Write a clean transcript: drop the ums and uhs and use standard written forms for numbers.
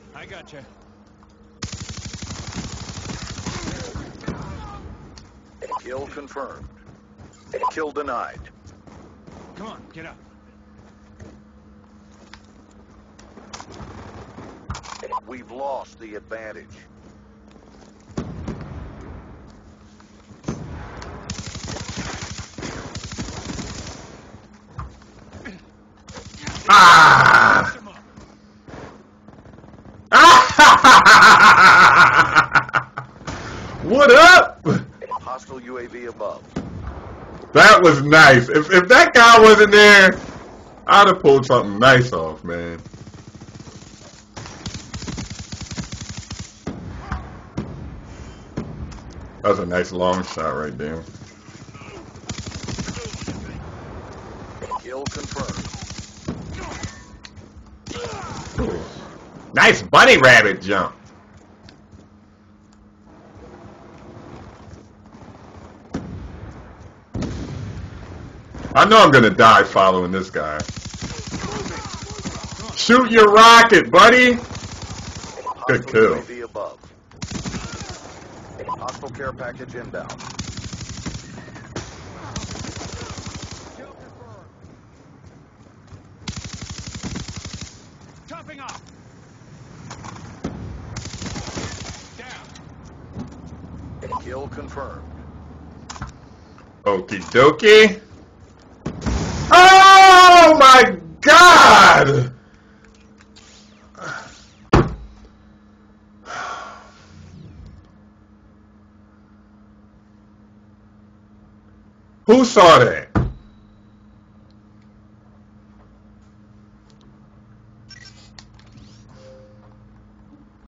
I gotcha. Kill confirmed. Kill denied. Come on, get up. We've lost the advantage. Ah! What up? Hostile UAV above. That was nice. If that guy wasn't there, I'd have pulled something nice off, man. That was a nice long shot right there. Kill confirmed. Ooh. Nice bunny rabbit jump. I know I'm gonna die following this guy. Shoot your rocket, buddy. Good kill. UAV above. Hostile care package inbound. Topping off. Down. Kill confirmed. Okie dokie. Oh my God! Who saw that?